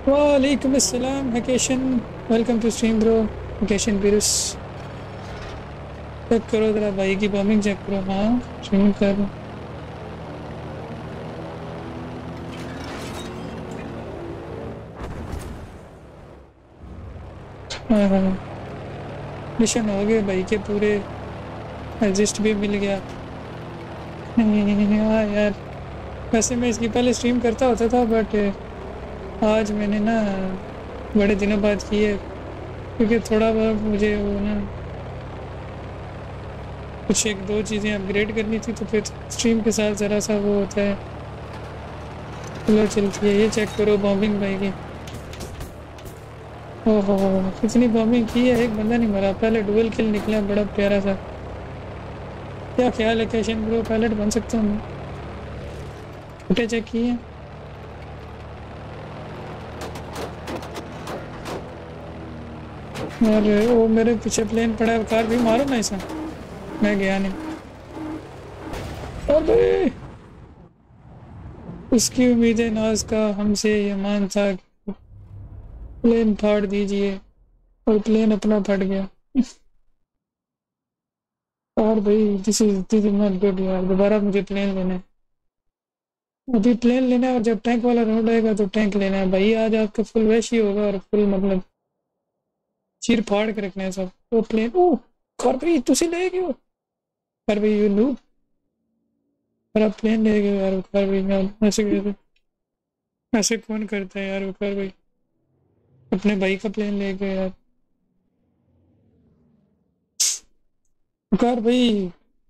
वालेकुम अस्सलाम vacation. Welcome to stream bro. Vacation पीरूस। चेक करो जरा भाई की बॉम्बिंग चेक करो। हाँ स्ट्रीम कर। मिशन हो गए भाई के पूरे। एग्जिस्ट भी मिल गया। हाँ यार, वैसे मैं इसकी पहले स्ट्रीम करता होता था बट आज मैंने ना बड़े दिनों बाद की है, क्योंकि थोड़ा बहुत मुझे वो ना कुछ एक दो चीज़ें अपग्रेड करनी थी, तो फिर स्ट्रीम के साथ ज़रा सा वो होता है, फ्लो चलती है। ये चेक करो बॉम्बिंग भाई की। ओहो, कितनी बॉम्बिंग की है, एक बंदा नहीं मरा। पहले डुअल किल निकला, बड़ा प्यारा सा। क्या ख्याल है कैशन ब्रो, पायलट बन सकता हूँ मैं? फुटे चेक किए हैं। और वो मेरे पीछे प्लेन पड़ा है, कार भी मारो ना इसे। मैं गया नहीं। अबे उसकी उम्मीदें नाज का हमसे ये मान था कि प्लेन फाड़ दीजिए, और प्लेन अपना फट गया। और भाई दिस इज नॉट गुड यार, दोबारा मुझे प्लेन लेना है। अभी प्लेन लेना है, और जब टैंक वाला राउंड आएगा तो टैंक लेना है भाई। आज आपका फुल वैश ही होगा, और फुल मतलब चीर फाड़ के रखना है सब। वो प्लेन ओ कर भाई, तुसी ले गए हो कर भाई, यू नो। पर आप प्लेन ले गए यार, कर भाई यार, ऐसे कैसे? ऐसे कौन करता है यार, कर भाई अपने भाई का प्लेन ले गए यार। कर भाई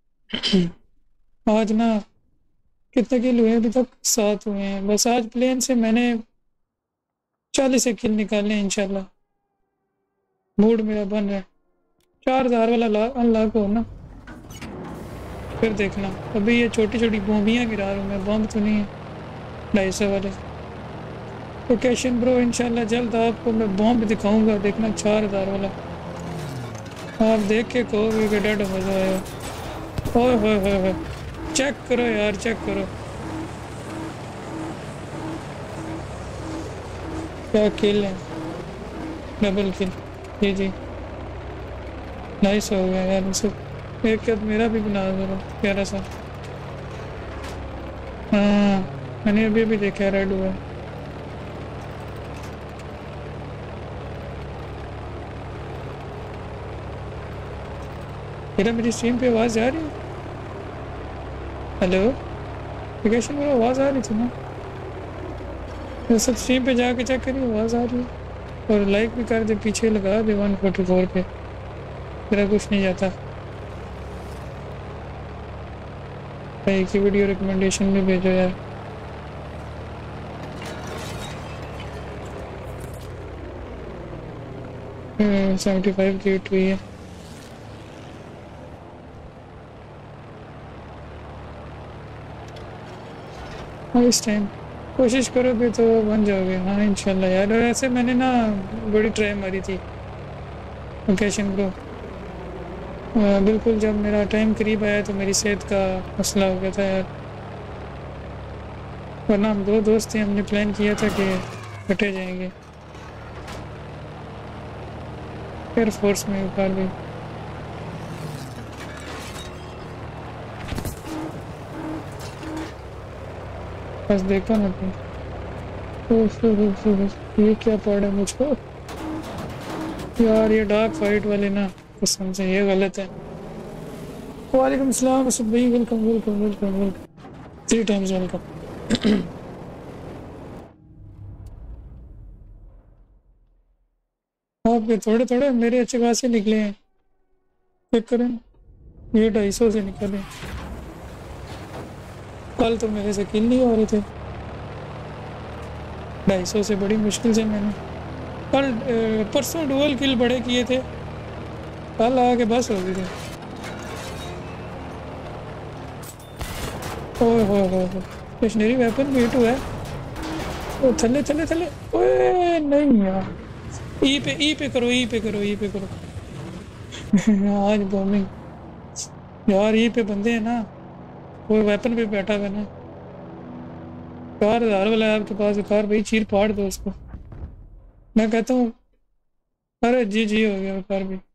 आज ना कितने किल हुए अभी तक? 7 हुए हैं बस। आज प्लेन से मैंने 40 किल निकाले इंशाल्लाह। मूड मेरा बन रहा है। 4000 वाला अनलॉक हो ना, फिर देखना। अभी ये छोटी छोटी बॉम्बियाँ गिरा रहा हूँ मैं, बॉम्ब तो नहीं है 250 वाले। लोकेशन ब्रो इंशाल्लाह जल्द आपको मैं बॉम्ब दिखाऊंगा, देखना 4000 वाला। आप देख के कहोगे कि डेड हो जाएगा। ओए होए होए होए, चेक करो यार, चेक करो क्या किल है। डबल किल, जी जी, नाइस हो गया यार। इसे एक कद मेरा भी बना दो प्यारा सा। हाँ मैंने अभी अभी देखा, रेड हुआ है। मेरी स्ट्रीम पे आवाज़ आ रही है? हेलो लोकेशन में आवाज़ आ रही थी ना? तो सब स्ट्रीम पे जाके चेक करिए, आवाज़ आ रही है। और लाइक भी कर दे, पीछे लगा दे 144 पे, मेरा कुछ नहीं जाता। भाई की वीडियो रिकमेंडेशन भी भेजो यार। हम्म, 75 की हिट हुई है। हाँ इस टाइम कोशिश करोगे तो बन जाओगे, हाँ इंशाल्लाह यार। और ऐसे मैंने ना बड़ी ट्राई मारी थी लोकेशन ब्रो। बिल्कुल जब मेरा टाइम करीब आया तो मेरी सेहत का मसला हो गया था यार। वरना हम दो दोस्त थे, हमने प्लान किया था कि कटे जाएंगे। एयरफोर्स में उतार गई। बस देखा ना तुम। ये क्या पड़ा मुझको यार, ये डार्क फाइट वाले ना, कसम से ये गलत है। वालेकुम सलाम असद भाई, welcome welcome welcome welcome, 3 times welcome. आपके थोड़े थोड़े मेरे अच्छे खासे निकले हैं, चेक करें। ये 250 से निकले। कल तो मेरे से किल नहीं हो रहे थे, 250 से बड़ी मुश्किल से मैंने कल परसों डुअल किल बड़े किए थे, कल आके बस हो गई थी। ओए हो स्टेशनरी वेपन भी हिट हुआ है। ओ थले थले थले, ओए नहीं यार। ई पे करो, ई पे करो, ई पे करो। आज बॉम्बिंग यार, ई पे बंदे हैं ना, वो वेपन पे बैठा हुआ है ना। 4000 वाला है आपके पास कार भाई, चीर फाड़ दो उसको। मैं कहता हूँ अरे जी जी हो गया कार भी।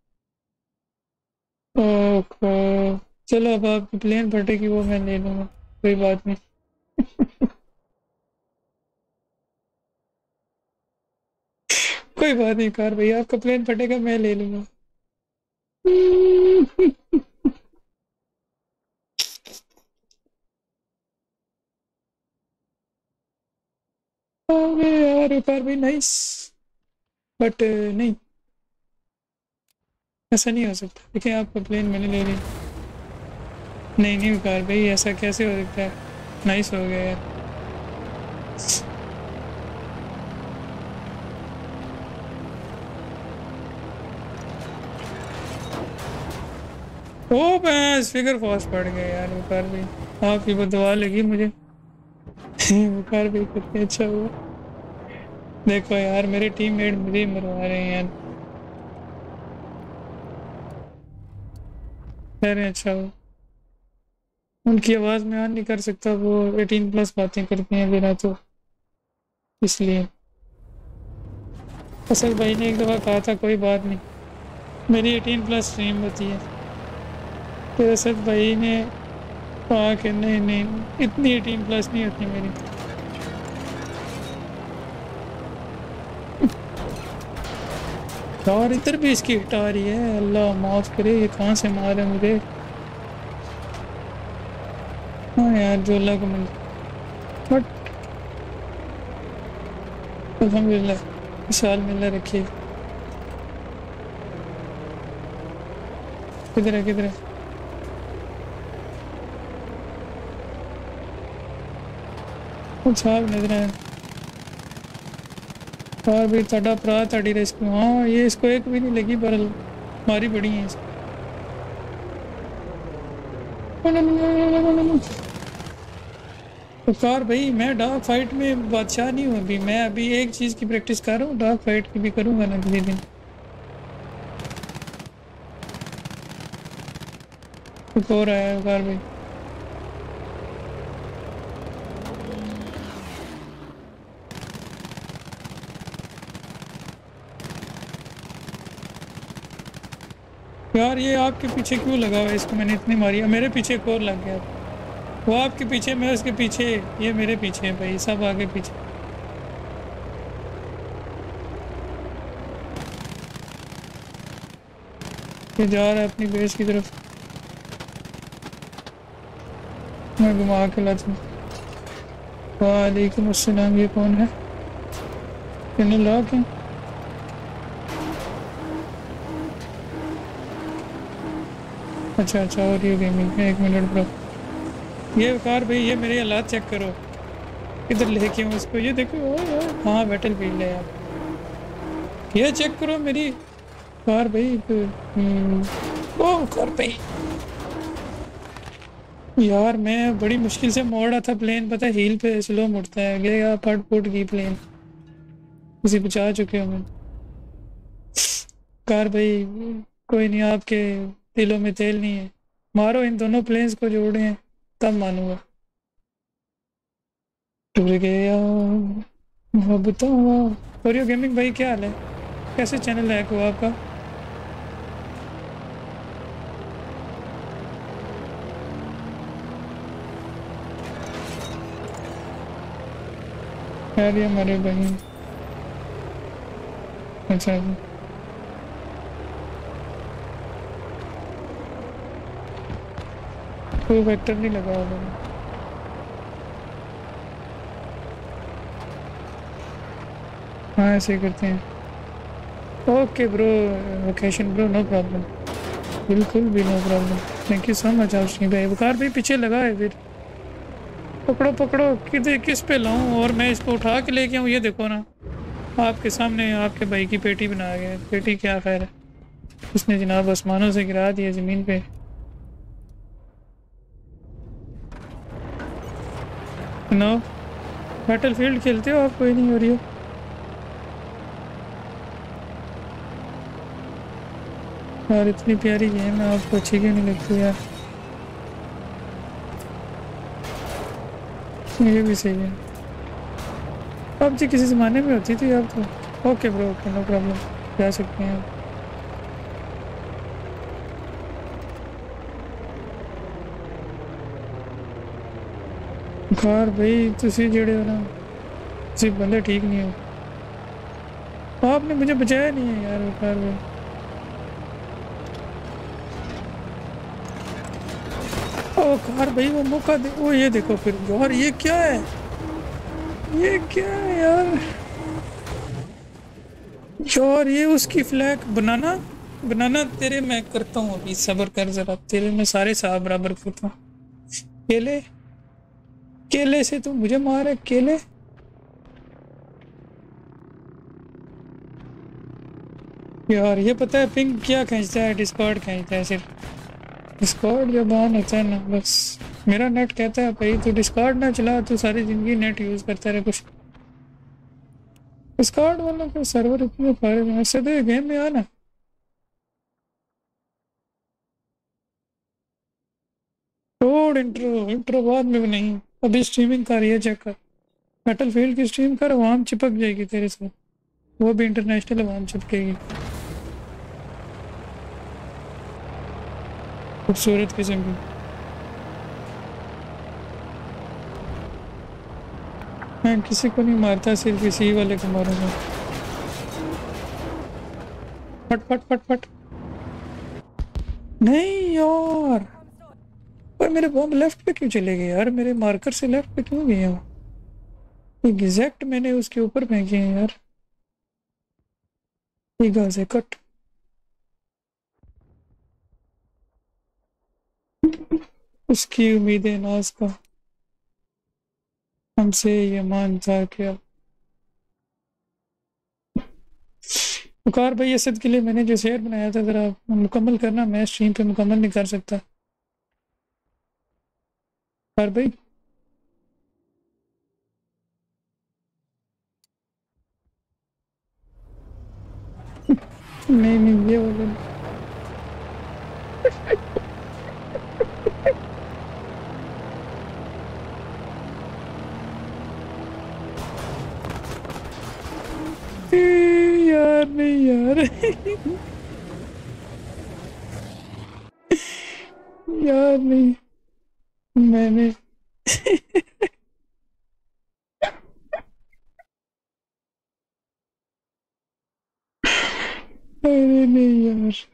ओहो, चलो अब आपकी प्लेन फटेगी वो मैं ले लूँगा, कोई बात नहीं। कोई बात नहीं कार भाई, आपका प्लेन फटेगा मैं ले लूँगा। अरे यार कार भाई नाइस, बट नहीं, ऐसा नहीं हो सकता। देखिए आपका प्लेन मैंने ले लिया। नहीं नहीं कार भाई, ऐसा कैसे हो सकता है? नाइस हो गया यार। ओ मैं फिगर फास्ट पड़ गया यार कार भाई, आपकी वो दुआ लगी मुझे। कार भाई कितने अच्छा हुआ। देखो यार मेरे टीममेट मुझे ही मरवा रहे हैं यार। खैर अच्छा हुआ, उनकी आवाज़ में ऑन नहीं कर सकता, वो 18+ बातें करती हैं बिना, तो इसलिए। असद भाई ने एक दफ़ा कहा था कोई बात नहीं, मेरी 18+ स्ट्रीम होती है। फिर असद भाई ने कहा कि नहीं नहीं इतनी 18+ नहीं होती मेरी। और इधर भी इसकी हिट आ रही है, अल्लाह माफ़ करे, ये कहाँ से मार है मुझे। हाँ यार जो अल्लाह को मिल, बट अल्हम्दुलिल्लाह विशाल मिल रखिए। किधर है किधर है? कुछ साहब नजर है। और भी तड़ा भरा तड़ी रेस्क्यू, हाँ ये इसको एक भी नहीं लगी पर मारी बड़ी है इसको। तो कार भाई मैं डार्क फाइट में बादशाह नहीं हूँ अभी, मैं अभी एक चीज़ की प्रैक्टिस कर रहा हूँ, डार्क फाइट की भी करूँगा ना किसी दिन। कुछ हो रहा है कार भाई। यार ये आपके पीछे क्यों लगा हुआ है? इसको मैंने इतनी मारी है, मेरे पीछे एक और लग गया। वो आपके पीछे, मैं उसके पीछे, ये मेरे पीछे है भाई, सब आगे पीछे। ये जा रहा है अपनी बेस की तरफ, मैं घुमा के लाता हूँ। वालेकुम अस्सलाम, ये कौन है? किन्हें लॉक है? अच्छा अच्छा, और ये गेमिंग, एक मिनट ब्रो। ये कार भाई ये मेरे हालात चेक करो, किधर लेके हूँ उसको, ये देखो। हाँ बैटल फील्ड है यार, ये चेक करो मेरी कार भाई। ओ कार भाई यार मैं बड़ी मुश्किल से मोड़ रहा था प्लेन, पता है हील पे स्लो मुड़ता है, गया फट फुट की प्लेन, किसी बचा चुके हो मैं। कार भाई कोई नहीं, आपके दिलों में तेल नहीं है, मारो इन दोनों प्लेन्स को जोड़े हैं तब मानूंगा। टूट गया मोहब्बतों का। और यो गेमिंग भाई क्या हाल है, कैसे चैनल है को आपका? यार ये हमारे बहन, अच्छा जी। कोई वेक्टर नहीं लगा हुआ मैंने। हाँ ऐसे ही करते हैं। Okay bro, location bro, no problem, बिल्कुल भी no problem. Thank you so much आउशनी भाई। बुखार भी पीछे लगा है फिर, पकड़ो पकड़ो, किधर किस पे लाऊं और मैं इसको उठा के लेके आऊँ? ये देखो ना आपके सामने आपके भाई की पेटी बना गया, पेटी क्या खैर है, इसने जनाब आसमानों से गिरा दिया ज़मीन पे। नो बैटल फील्ड खेलते हो आप? कोई नहीं हो रही हो यार, इतनी प्यारी गेम है, आपको अच्छी क्यों नहीं लगती यार? ये भी सही है, पबजी किसी ज़माने में होती थी, अब तो okay bro, okay, no problem, जा सकते हैं आप। कार भाई तुसी जेड़े हो ना, तुसी बंदे ठीक नहीं हो। आपने मुझे बचाया नहीं है यार, कार भाई। ओ कार भाई, वो मौका दे। ओ ये देखो फिर यार, ये क्या है, ये क्या है यार। यार ये उसकी फ्लैग बनाना, बनाना तेरे मैं करता हूँ अभी, सब्र कर जरा, तेरे मैं सारे साहब बराबर करता हूँ। केले, केले से तू मुझे मारे, केले। यार ये पता है पिंग क्या खींचता है, डिस्कॉर्ड खींचता है सिर्फ। डिस्कॉर्ड जब ऑन होता है ना, बस मेरा नेट कहता है भाई तू डिस्कॉर्ड ना चला, तू सारी जिंदगी नेट यूज करता रहे कुछ। डिस्कॉर्ड वालों के सर्वर इतने फायदे हैं, ऐसे तो गेम में आना। छोड़ इंट्रो, इंट्रो बाद में भी नहीं, अभी स्ट्रीमिंग कर रही है, चेक कर। बैटलफील्ड की स्ट्रीम कर, वहां चिपक जाएगी तेरे साथ, वो भी इंटरनेशनल वहां चिपकेगी। खूबसूरत किस्म की। मैं किसी को नहीं मारता, सिर्फ इसी वाले को मारूंगा। फट फट फट फट। नहीं यार, पर मेरे बॉम्ब लेफ्ट पे क्यों चले गए यार, मेरे मार्कर से लेफ्ट पे क्यों गए वो। एग्जैक्ट मैंने उसके ऊपर फेंके हैं यार। ईगा से कट। उसकी उम्मीदें नाज का, हमसे ये मान था क्या। पुकार भाई, असद के लिए मैंने जो शेयर बनाया था जरा मुकम्मल करना, मैं स्ट्रीम पे मुकम्मल नहीं कर सकता। पुकार भाई। नहीं नहीं, ये वाला नहीं। यार नहीं यार। यार नहीं, मैंने अरे नहीं यार।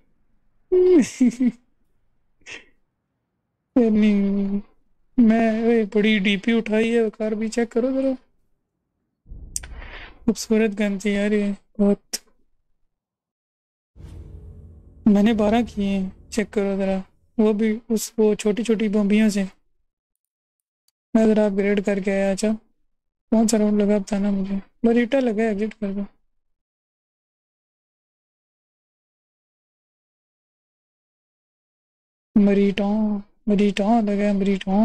यार नहीं, मैं बड़ी डीपी उठाई है, कार भी चेक करो जरा। खूबसूरत गन थी यार ये, बहुत। मैंने 12 किए हैं, चेक करो जरा। वो भी उस वो छोटी छोटी बम्बियों से। मैं जरा अपग्रेड करके आया। अच्छा, कौन सा राउंड लगा बताना मुझे, बरीटा लगा, एग्जिट कर दो। मरीटा, मरीटा लगा, मरीटा।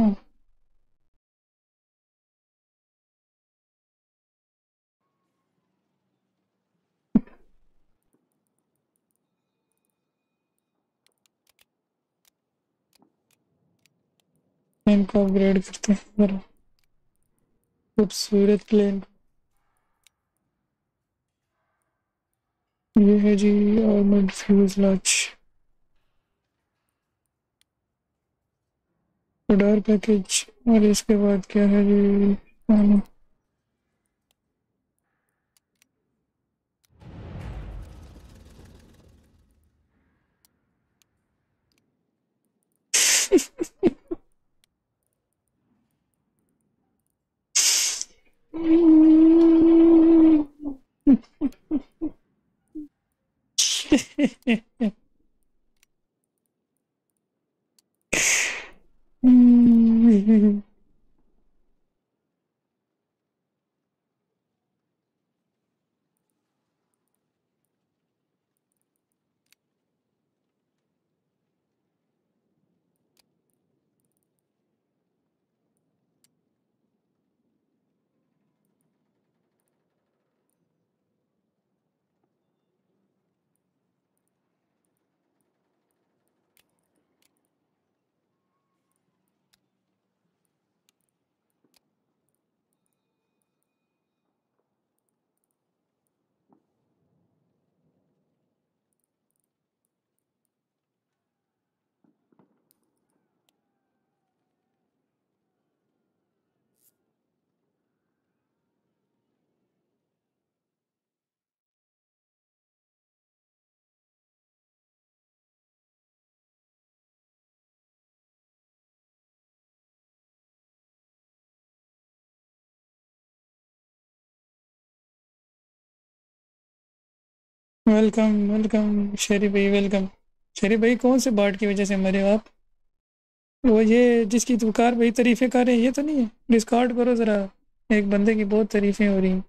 इनको अपग्रेड करते हैं जरा। खूबसूरत प्लेन। ये है जी, आर्मर्ड फ्यूजलाज। Radar package. और इसके बाद क्या है जी, वेलकम वेलकम शेरी भाई, वेलकम। शेरी भाई, कौन से बार्ड की वजह से मरे हो आप? वो ये जिसकी तू कार भाई तारीफें कर रहे हैं, ये तो नहीं है? डिस्कार्ड करो ज़रा। एक बंदे की बहुत तारीफें हो रही हैं।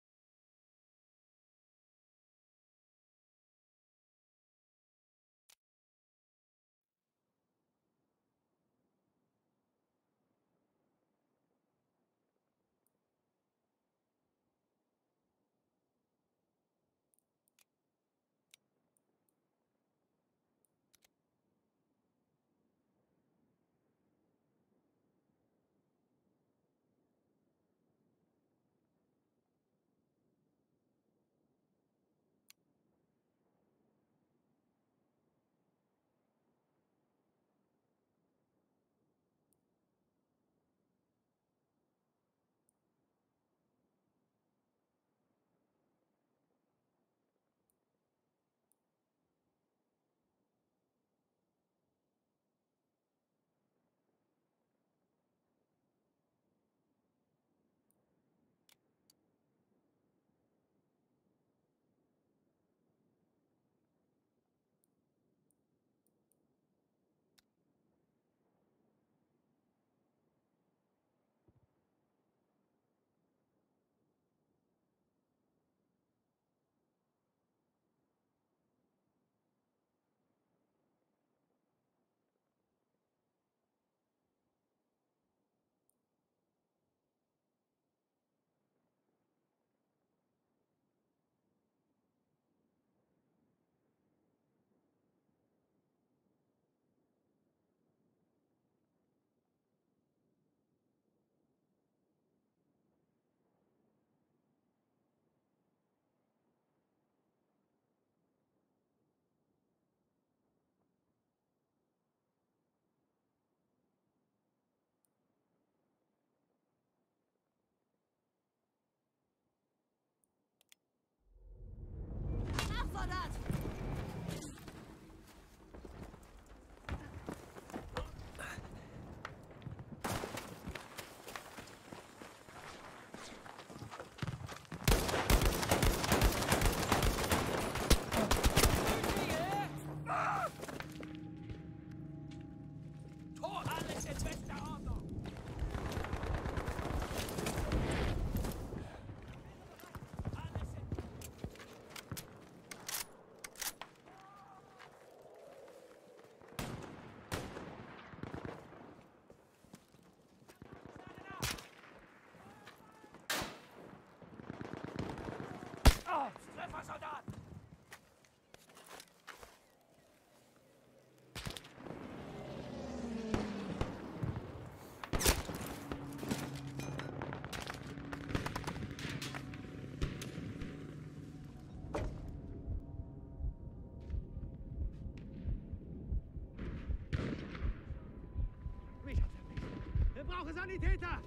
Sanitäter!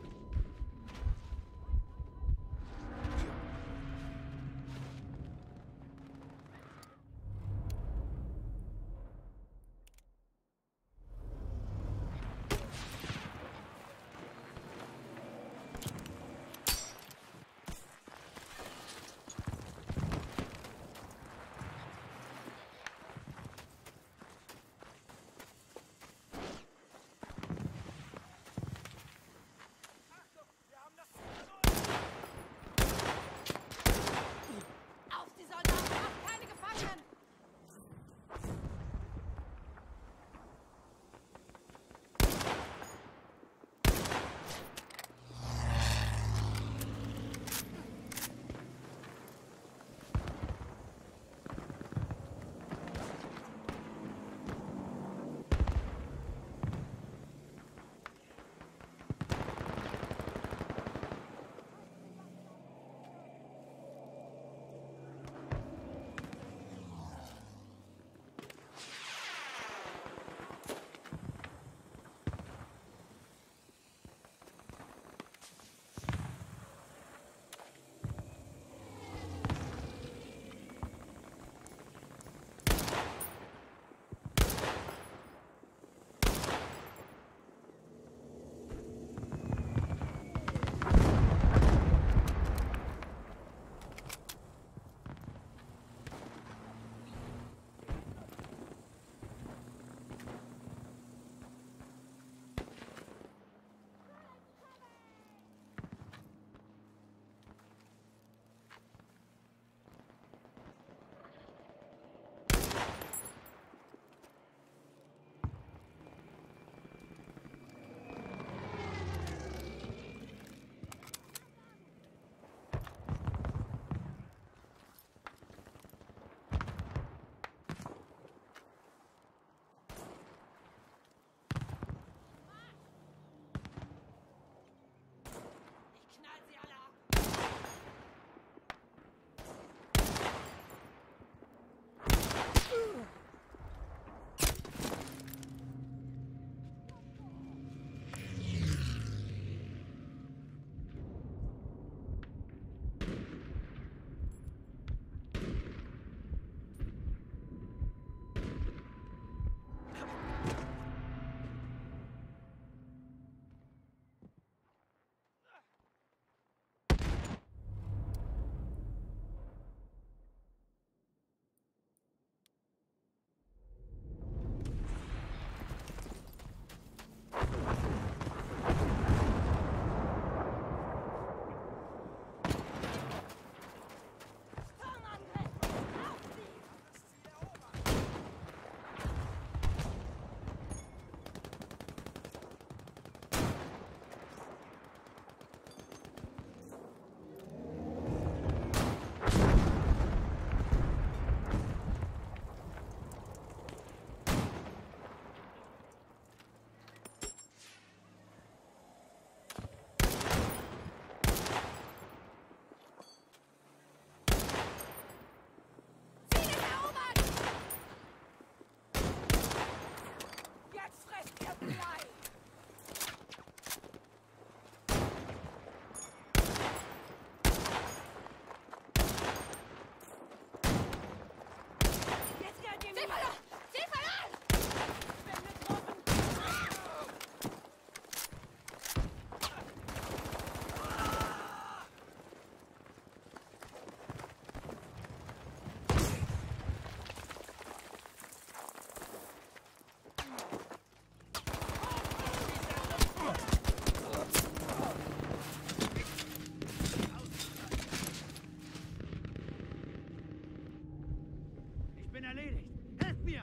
erledigt. Helft mir!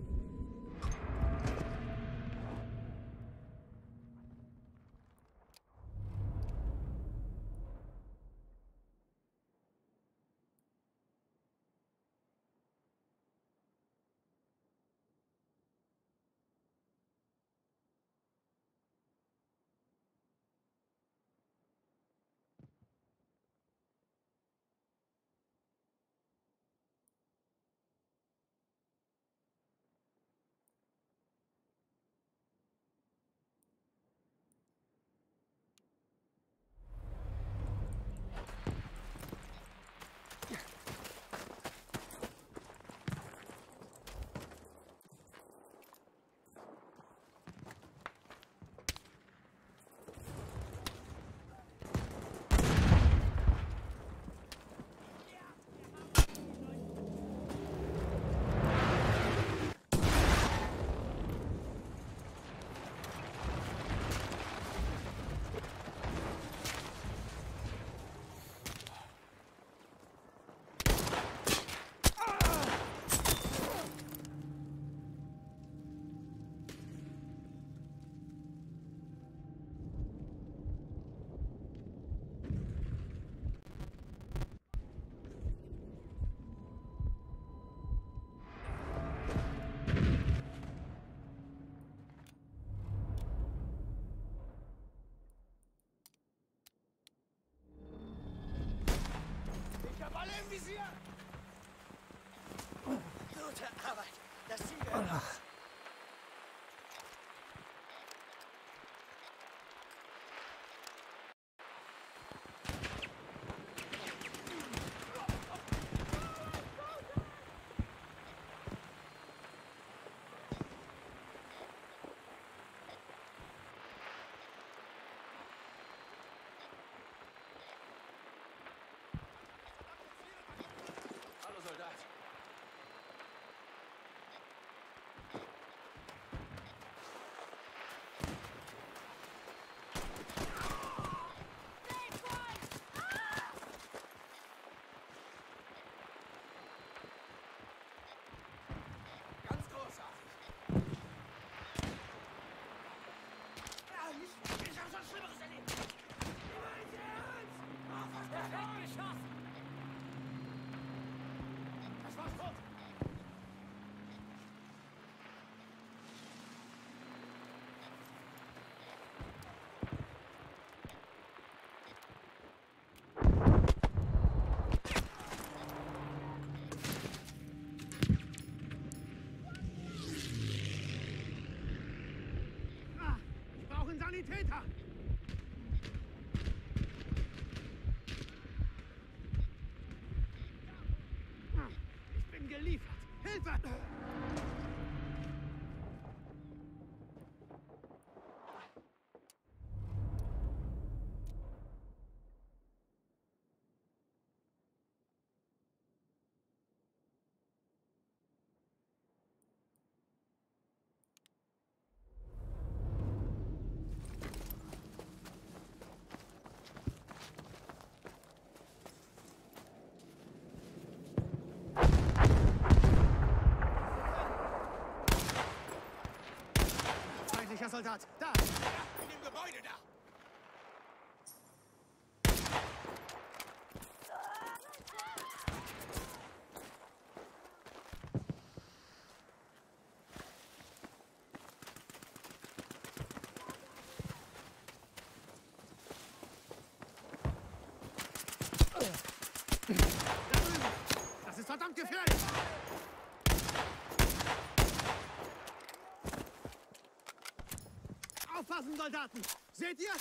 Im Visier! Gute Arbeit. Das Ziel gehört uns. Hallo Soldat. Ganz großartig. Ich hab schon Schlimmeres erlebt. Perfekt geschossen. Das war's tot. Ich brauche einen Sanitäter! Ich bin geliefert! Hilfe! Feindlicher Soldat! Da! In dem Gebäude da. Da drüben! Das ist verdammt gefährlich! Aufpassen, Soldaten! Seht ihr?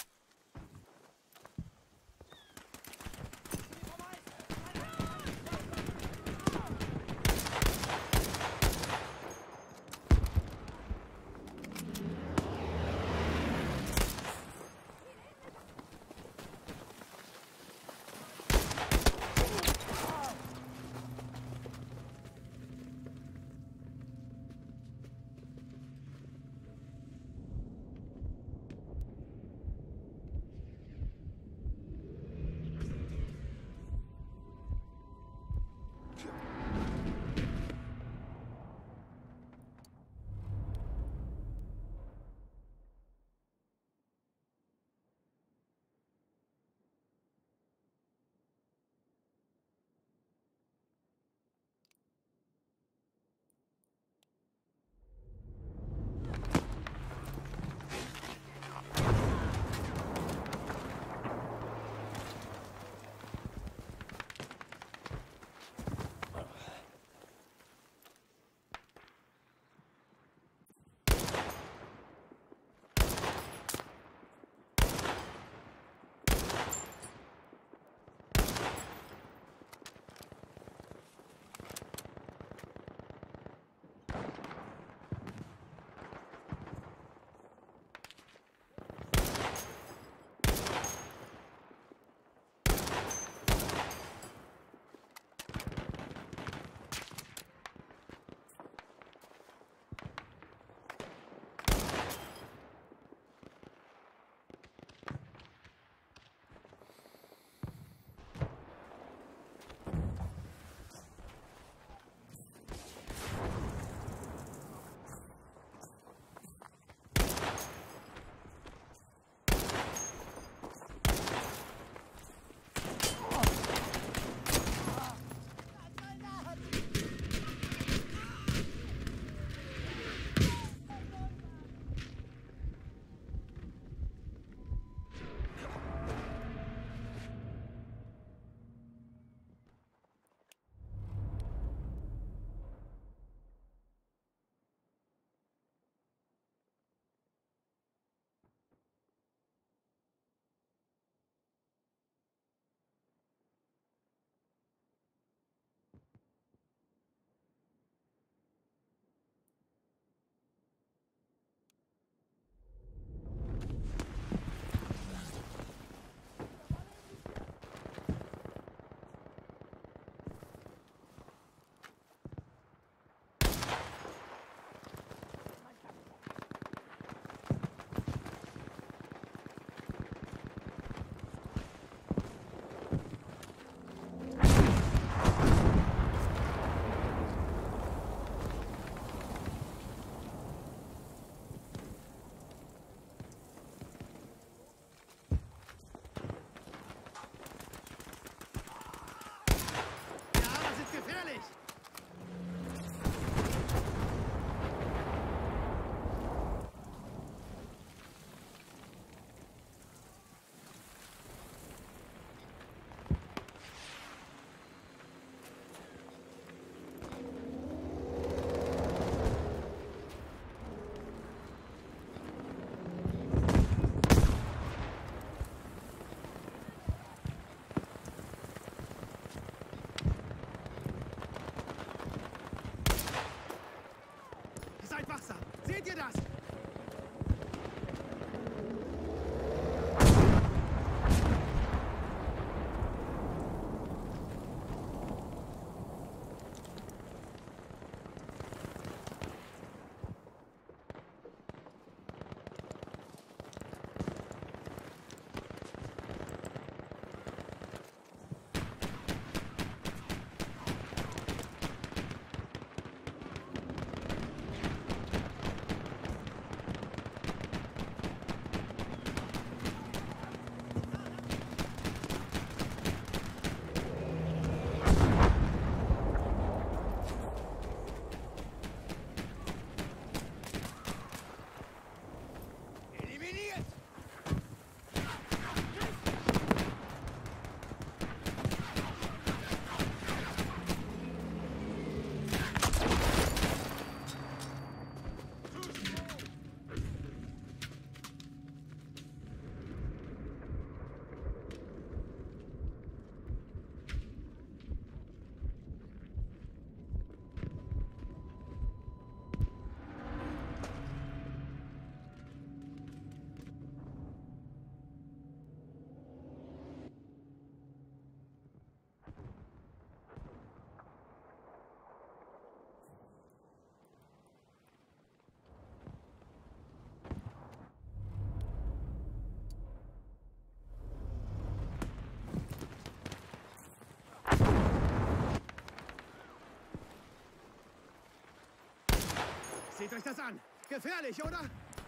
Seht euch das an. Gefährlich, oder?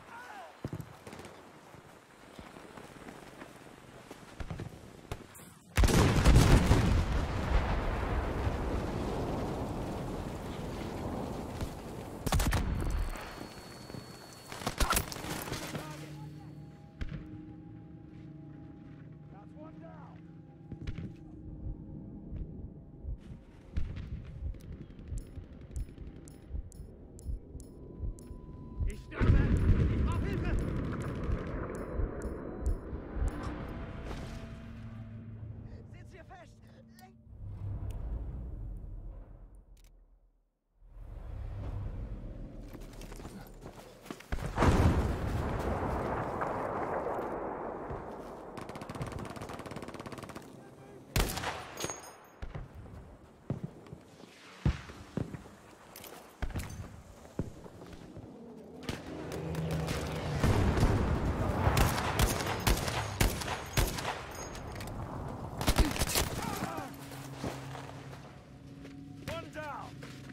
Ich sterbe! Ich brauche Hilfe! Sitz hier fest! Lenk! One down!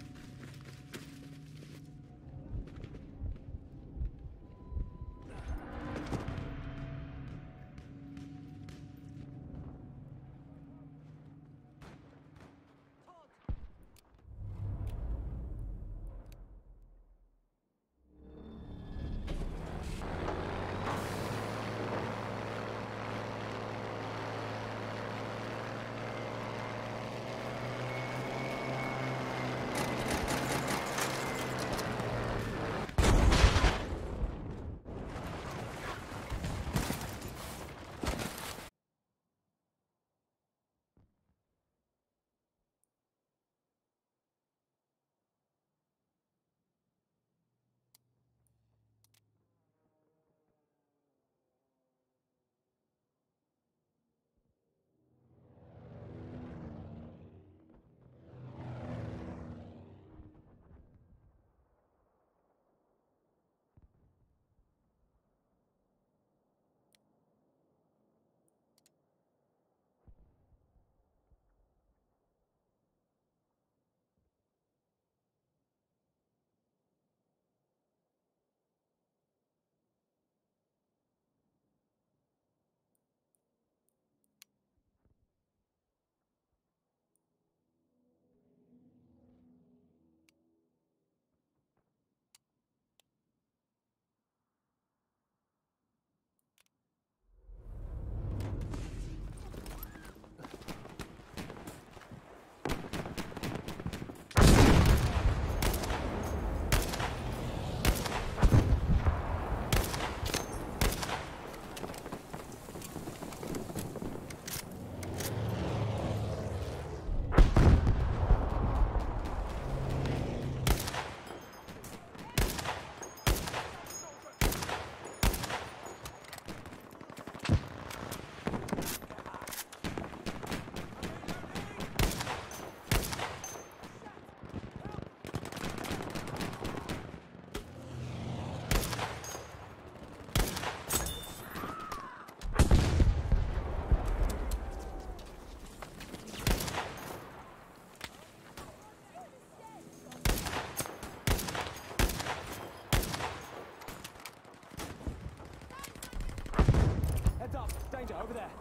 Danger, over there.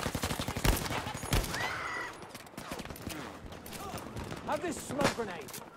Have this smoke grenade.